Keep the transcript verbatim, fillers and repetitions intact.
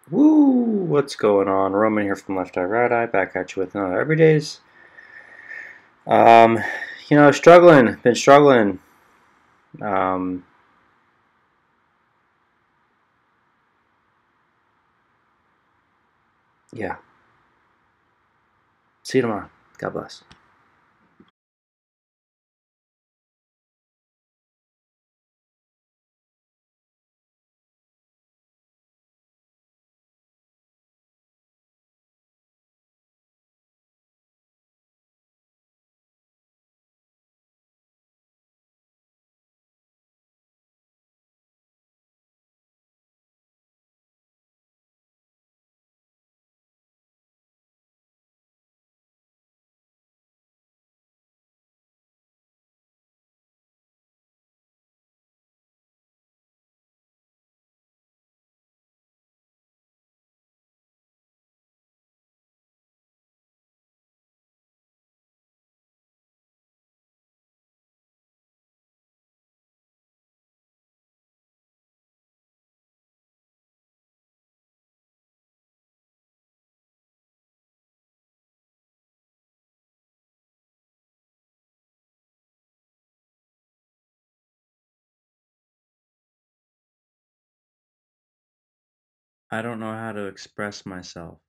Woo! What's going on? Roman here from Left Eye Right Eye, back at you with another Everydays. Um, you know, struggling, been struggling. Um, yeah. See you tomorrow. God bless. I don't know how to express myself.